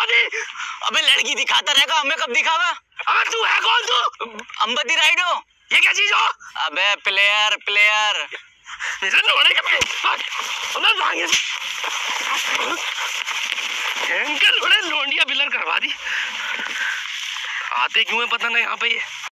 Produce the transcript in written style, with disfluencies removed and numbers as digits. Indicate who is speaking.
Speaker 1: करवा दी।
Speaker 2: अबे लड़की दिखाता रहेगा, हमें कब दिखावा?
Speaker 1: अबे तू है कौन तू?
Speaker 2: अंबती राइडो।
Speaker 1: ये क्या चीज हो?
Speaker 2: अबे प्लेयर प्लेयर।
Speaker 1: मेरे लोड़े के अंदर भागे लोड़े लोंडिया बिलर करवा दी। आते क्यों है पता नहीं यहाँ पे ये।